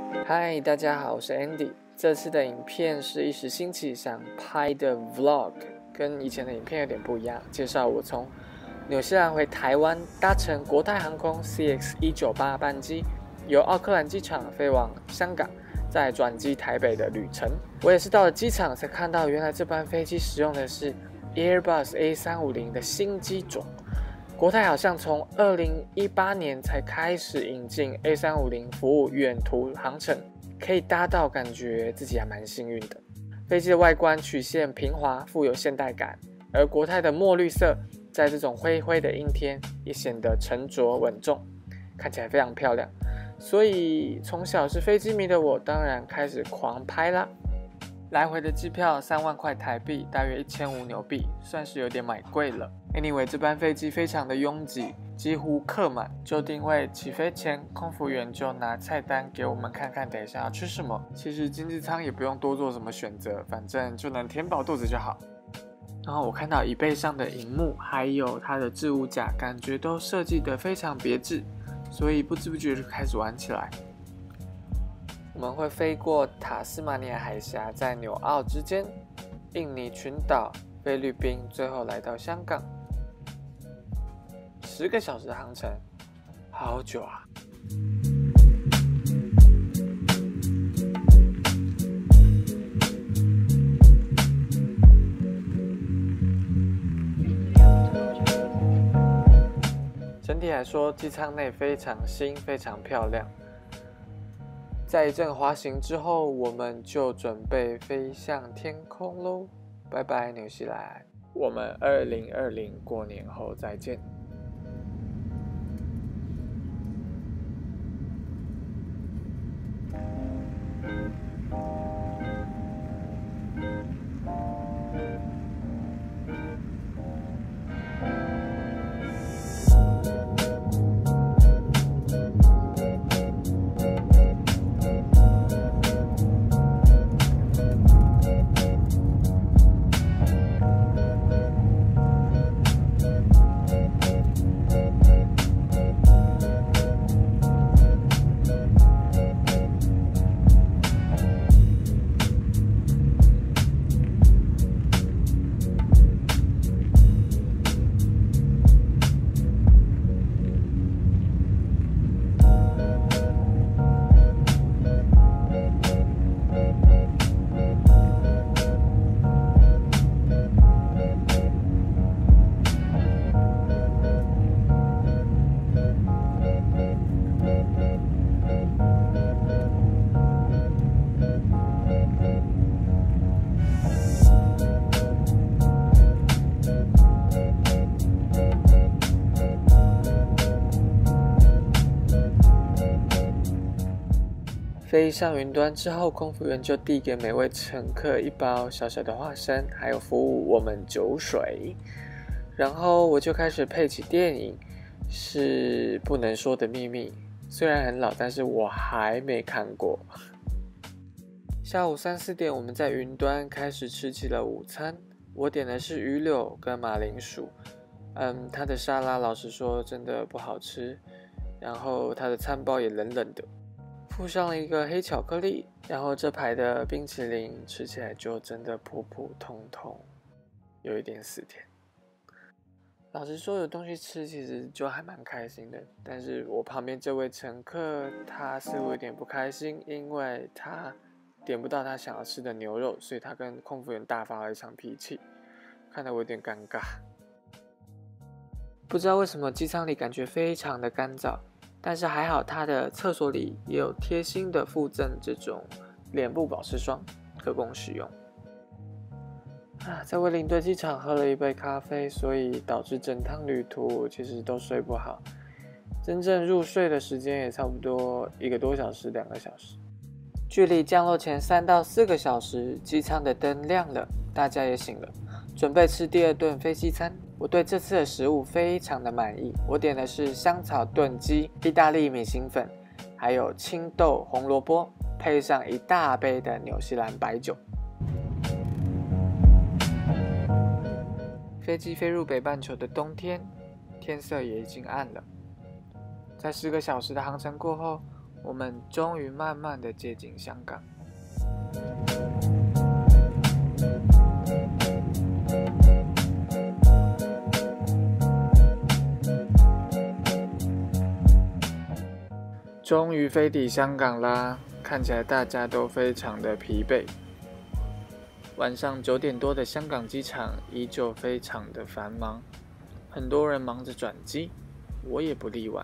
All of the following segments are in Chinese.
嗨，大家好，我是 Andy。这次的影片是一时兴起想拍的 Vlog， 跟以前的影片有点不一样，介绍我从纽西兰回台湾搭乘国泰航空 CX198 班机，由奥克兰机场飞往香港，再转机台北的旅程。我也是到了机场才看到，原来这班飞机使用的是 Airbus A350 的新机种。国泰好像从2018年才开始引进 A350 服务远途航程，可以搭到，感觉自己还蛮幸运的。飞机的外观曲线平滑，富有现代感，而国泰的墨绿色在这种灰灰的阴天也显得沉着稳重，看起来非常漂亮。所以从小是飞机迷的我，当然开始狂拍啦。来回的机票3万块台币，大约1500纽币，算是有点买贵了。Anyway， 这班飞机非常的拥挤，几乎客满。就定位起飞前，空服员就拿菜单给我们看看，等一下要吃什么。其实经济舱也不用多做什么选择，反正就能填饱肚子就好。然后我看到椅背上的萤幕，还有它的置物架，感觉都设计得非常别致，所以不知不觉就开始玩起来。我们会飞过塔斯马尼亚海峡，在纽澳之间、印尼群岛、菲律宾，最后来到香港。10个小时的航程，好久啊！整体来说，机舱内非常新，非常漂亮。在一阵滑行之后，我们就准备飞向天空喽！拜拜，纽西兰！我们2020过年后再见。飞上云端之后，空服员就递给每位乘客一包小小的花生，还有服务我们酒水。然后我就开始配起电影，是不能说的秘密。虽然很老，但是我还没看过。下午3、4点，我们在云端开始吃起了午餐。我点的是鱼柳跟马铃薯。它的沙拉老实说真的不好吃，然后它的餐包也冷冷的。附上了一个黑巧克力，然后这排的冰淇淋吃起来就真的普普通通，有一点死甜。老实说，有东西吃其实就还蛮开心的，但是我旁边这位乘客他似乎有点不开心，因为他点不到他想要吃的牛肉，所以他跟空服员大发了一场脾气，看得我有点尴尬。不知道为什么机舱里感觉非常的干燥。但是还好，它的厕所里也有贴心的附赠这种脸部保湿霜，可供使用。在威灵顿机场喝了一杯咖啡，所以导致整趟旅途其实都睡不好，真正入睡的时间也差不多1个多小时、2个小时。距离降落前3到4个小时，机舱的灯亮了，大家也醒了，准备吃第2顿飞机餐。我对这次的食物非常的满意，我点的是香草炖鸡、意大利米心粉，还有青豆红萝卜，配上1大杯的纽西兰白酒。飞机飞入北半球的冬天，天色也已经暗了。在10个小时的航程过后， 我们终于慢慢的接近香港。终于飞抵香港啦，看起来大家都非常的疲惫。晚上9点多的香港机场依旧非常的繁忙，很多人忙着转机，我也不例外。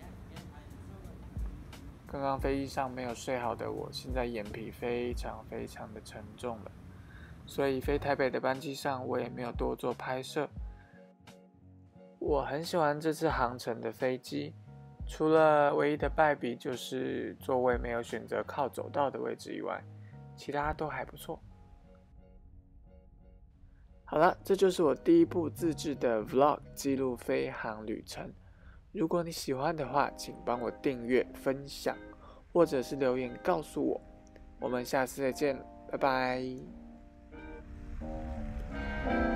刚刚飞机上没有睡好的我，现在眼皮非常的沉重了，所以飞台北的班机上我也没有多做拍摄。我很喜欢这次航程的飞机，除了唯一的败笔就是座位没有选择靠走道的位置以外，其他都还不错。好了，这就是我第一部自制的 vlog 记录飞航旅程。如果你喜欢的话，请帮我订阅、分享，或者是留言告诉我。我们下次再见，拜拜。